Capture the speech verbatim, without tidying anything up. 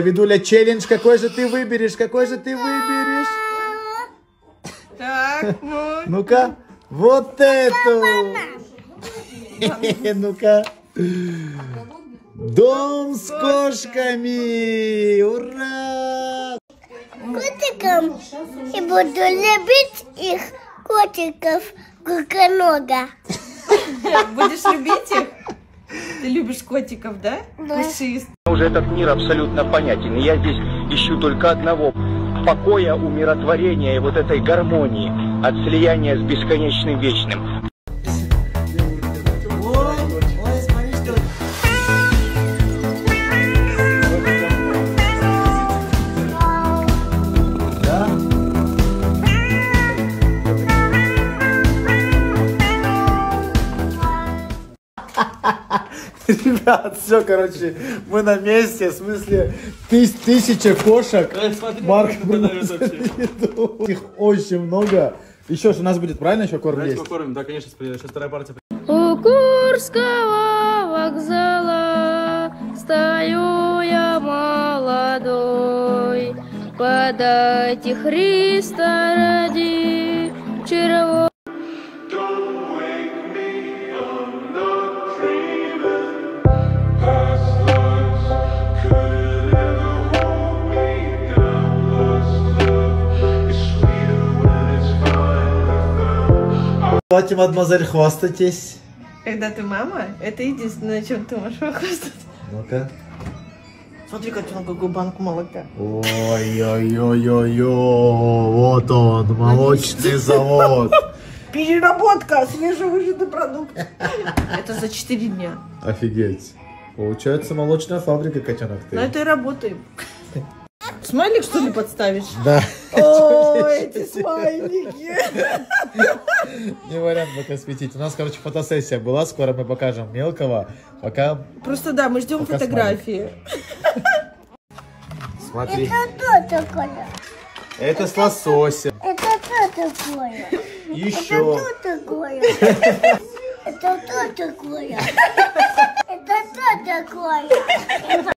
Видуля, челлендж, какой же ты выберешь, какой же ты выберешь? Так, ну. Ну-ка, вот эту. Ну-ка. Дом с кошками! Ура! Котиком. И буду любить их, котиков, куконога. Будешь любить их? Ты любишь котиков, да? Да. Пушист. Уже этот мир абсолютно понятен. И я здесь ищу только одного — покоя, умиротворения и вот этой гармонии от слияния с бесконечным вечным. Ребят, все, короче, мы на месте, в смысле, тыс тысяча кошек. Марк, их очень много. Еще же у нас будет, правильно, еще корм есть? Покормим, да, конечно, сейчас вторая партия. У Курского вокзала стою я молодой. Подайте Христа ради червоного. Давайте, мадемуазель, хвастайтесь. Когда ты мама, это единственное, чем ты можешь похвастаться. Ну-ка. Смотри, котенок, какую банку молока. Ой-ой-ой-ой-ой, вот он, молочный завод. Переработка, свежевыжатый продукт. Это за четыре дня. Офигеть. Получается молочная фабрика, котенок ты. На это и работаем. Смайлик, что ли, подставишь? Да. Ой, эти смайлики. Не вариант пока светить. У нас, короче, фотосессия была. Скоро мы покажем мелкого. Пока... Просто да, мы ждем Пока фотографии. Смотри. Это что такое? Это с лососем. Это что такое? Еще. Это что такое? Это что такое? Это что такое?